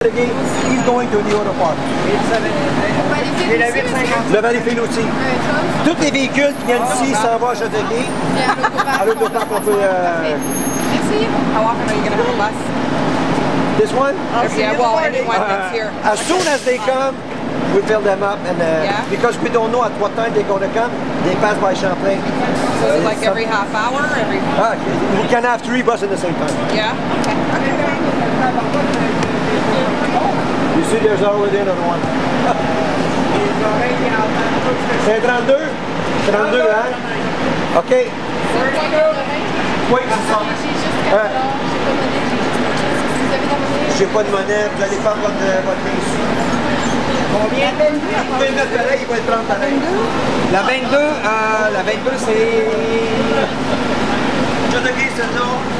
He's going to the auto park. Le vérifier aussi. Tous les véhicules qui viennent ici s'en vont à Chateauguay. À l'autoparc, on peut... Merci. How often are you going to have a bus? This one? Yeah, well, anyone that's here. As soon as they come, we fill them up, and because we don't know at what time they're going to come, they pass by Champlain. So is it like every half hour? We can have 3 buses at the same time. Yeah? Okay. You see, there's already another one. C'est 32? 32, hein? OK. Oui, c'est ça. J'ai pas de monnaie, vous allez prendre votre pince. Combien? Vous pouvez le mettre pareil, il va être prendre pareil. La 22, c'est... Chateauguay, c'est non.